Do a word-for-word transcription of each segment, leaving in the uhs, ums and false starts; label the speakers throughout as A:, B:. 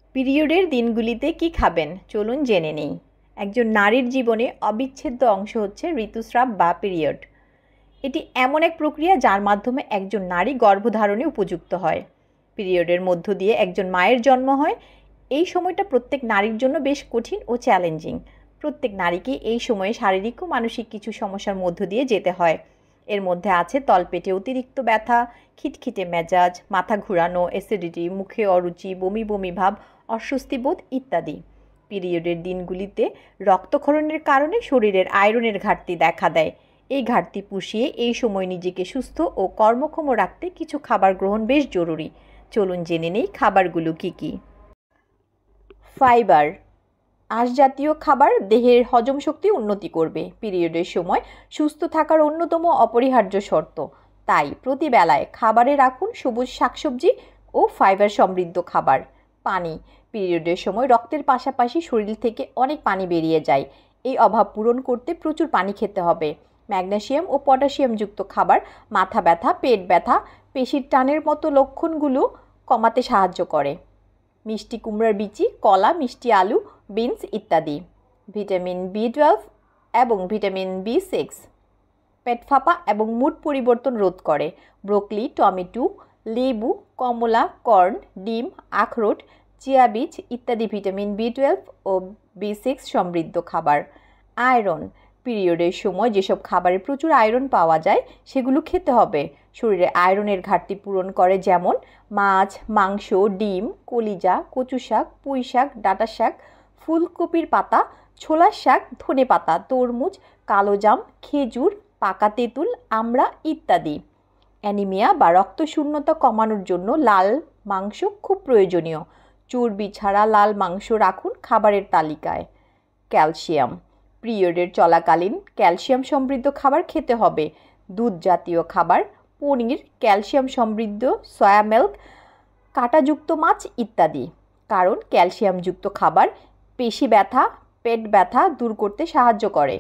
A: পিরিয়ডের দিনগুলিতে কি খাবেন চলুন জেনে নেই। একজন নারীর জীবনে অবিচ্ছেদ্য অংশ হচ্ছে ঋতুস্রাব বা পিরিয়ড। এটি এমন এক প্রক্রিয়া যার মাধ্যমে একজন নারী গর্ভধারণে উপযুক্ত হয়। পিরিয়ডের মধ্য দিয়ে একজন মায়ের জন্ম হয়। এই সময়টা প্রত্যেক নারীর জন্য বেশ কঠিন ও চ্যালেঞ্জিং। প্রত্যেক নারীকে এই সময়ে শারীরিক ও মানসিক কিছু সমস্যার মধ্য দিয়ে যেতে হয়। এর মধ্যে আছে তলপেটে অতিরিক্ত ব্যথা, খিটখিটে মেজাজ, মাথা ঘুরানো, অ্যাসিডিটি, মুখে অরুচি, বমি বমি ভাব, অস্বস্তিবোধ ইত্যাদি। পিরিয়ডের দিনগুলিতে রক্তক্ষরণের কারণে শরীরের আয়রনের ঘাটতি দেখা দেয়। এই ঘাটতি পুষিয়ে এই সময় নিজেকে সুস্থ ও কর্মক্ষম রাখতে কিছু খাবার গ্রহণ বেশ জরুরি। চলুন জেনে নেই খাবারগুলো কী কী। ফাইবার। আঁশ জাতীয় খাবার দেহের হজম শক্তি উন্নতি করবে। পিরিয়ডের সময় সুস্থ থাকার অন্যতম অপরিহার্য শর্ত। তাই প্রতিবেলায় খাবারে রাখুন সবুজ শাকসবজি ও ফাইবার সমৃদ্ধ খাবার। পানি। পিরিয়ডের সময় রক্তের পাশাপাশি শরীর থেকে অনেক পানি বেরিয়ে যায়। এই অভাব পূরণ করতে প্রচুর পানি খেতে হবে। ম্যাগনেসিয়াম ও পটাশিয়ামযুক্ত খাবার মাথা ব্যথা, পেট ব্যথা, পেশির টানের মতো লক্ষণগুলো কমাতে সাহায্য করে। মিষ্টি কুমড়ার বিচি, কলা, মিষ্টি আলু, বিনস ইত্যাদি। ভিটামিন বি টুয়েলভ এবং ভিটামিন বি সিক্স পেট ফাঁপা এবং মুড পরিবর্তন রোধ করে। ব্রোকলি, টমেটো, লেবু, কমলা, কর্ন, ডিম, আখরোট, চিয়া বীজ ইত্যাদি ভিটামিন বি টুয়েলভ ও বি সিক্স সমৃদ্ধ খাবার। আয়রন। পিরিয়ডের সময় যেসব খাবারে প্রচুর আয়রন পাওয়া যায় সেগুলো খেতে হবে। শরীরে আয়রনের ঘাটতি পূরণ করে, যেমন মাছ, মাংস, ডিম, কলিজা, কচু শাক, পুঁই শাক, ডাঁটা শাক, ফুলকপির পাতা, ছোলার শাক, ধনে পাতা, তরমুজ, কালোজাম, খেজুর, পাকা তেঁতুল, আমড়া ইত্যাদি। অ্যানিমিয়া বা রক্তশূন্যতা কমানোর জন্য লাল মাংস খুব প্রয়োজনীয়। চর্বি ছাড়া লাল মাংস রাখুন খাবারের তালিকায়। ক্যালসিয়াম। পিরিয়ডের চলাকালীন ক্যালসিয়াম সমৃদ্ধ খাবার খেতে হবে। দুধ জাতীয় খাবার, পনির, ক্যালসিয়াম সমৃদ্ধ সয়া মিল্ক, কাঁটাযুক্ত মাছ ইত্যাদি। কারণ ক্যালসিয়ামযুক্ত খাবার পেশি ব্যথা, পেট ব্যথা দূর করতে সাহায্য করে।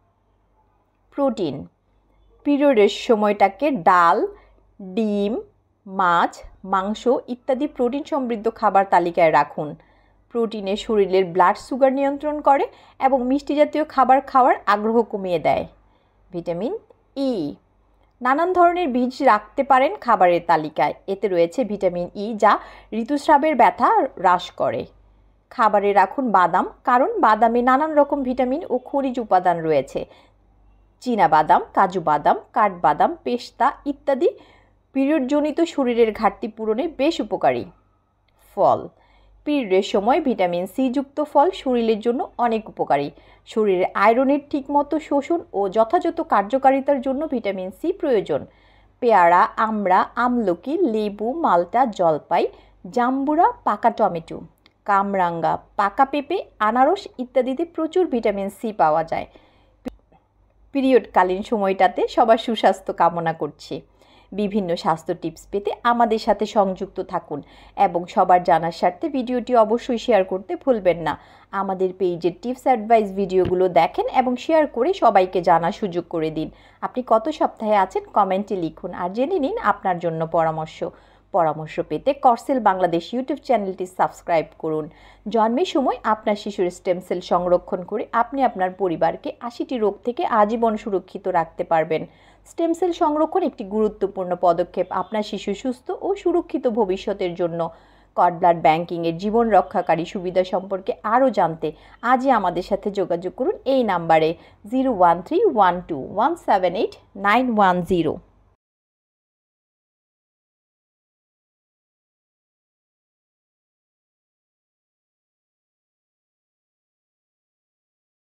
A: প্রোটিন। পিরিয়ডের সময়টাকে ডাল, ডিম, মাছ, মাংস ইত্যাদি প্রোটিন সমৃদ্ধ খাবার তালিকায় রাখুন। প্রোটিনে শরীরের ব্লাড সুগার নিয়ন্ত্রণ করে এবং মিষ্টি জাতীয় খাবার খাওয়ার আগ্রহ কমিয়ে দেয়। Vitamin E. নানান ধরনের বীজ রাখতে পারেন খাবারের তালিকায়। এতে রয়েছে ভিটামিন ই, যা ঋতুস্রাবের ব্যথা হ্রাস করে। খাবারে রাখুন বাদাম, কারণ বাদামে নানান রকম ভিটামিন ও খনিজ উপাদান রয়েছে। চীনা বাদাম, কাজু বাদাম, কাঠবাদাম, পেস্তা ইত্যাদি পিরিয়ডজনিত শরীরের ঘাটতি পূরণে বেশ উপকারী। ফল। পিরিয়ডের সময় ভিটামিন সি যুক্ত ফল শরীরের জন্য অনেক উপকারী। শরীরে আয়রনের ঠিকমতো শোষণ ও যথাযথ কার্যকারিতার জন্য ভিটামিন সি প্রয়োজন। পেয়ারা, আমড়া, আমলকি, লেবু, মাল্টা, জলপাই, জাম্বুরা, পাকা টমেটো, কামরাঙ্গা, পাকা পেঁপে, আনারস ইত্যাদিতে প্রচুর ভিটামিন সি পাওয়া যায়। পিরিয়ডকালীন সময়টাতে সবার সুস্বাস্থ্য কামনা করছি। বিভিন্ন স্বাস্থ্য টিপস পেতে আমাদের সাথে সংযুক্ত থাকুন এবং সবার জানার স্বার্থে ভিডিওটি অবশ্যই শেয়ার করতে ভুলবেন না। আমাদের পেজের টিপস অ্যাডভাইস ভিডিওগুলো দেখেন এবং শেয়ার করে সবাইকে জানার সুযোগ করে দিন। আপনি কত সপ্তাহে আছেন কমেন্টে লিখুন আর জেনে নিন আপনার জন্য পরামর্শ। পরামর্শ পেতে কর্সেল বাংলাদেশ ইউটিউব চ্যানেলটি সাবস্ক্রাইব করুন। জন্মের সময় আপনার শিশুর স্টেম সেল সংরক্ষণ করে আপনি আপনার পরিবারকে আশিটি রোগ থেকে আজীবন সুরক্ষিত রাখতে পারবেন। স্টেম সেল সংরক্ষণ একটি গুরুত্বপূর্ণ পদক্ষেপ আপনার শিশু সুস্থ ও সুরক্ষিত ভবিষ্যতের জন্য। কর্ড ব্লাড ব্যাংকিংয়ের জীবন রক্ষাকারী সুবিধা সম্পর্কে আরও জানতে আজই আমাদের সাথে যোগাযোগ করুন এই নাম্বারে zero one three one two one seven eight nine one zero.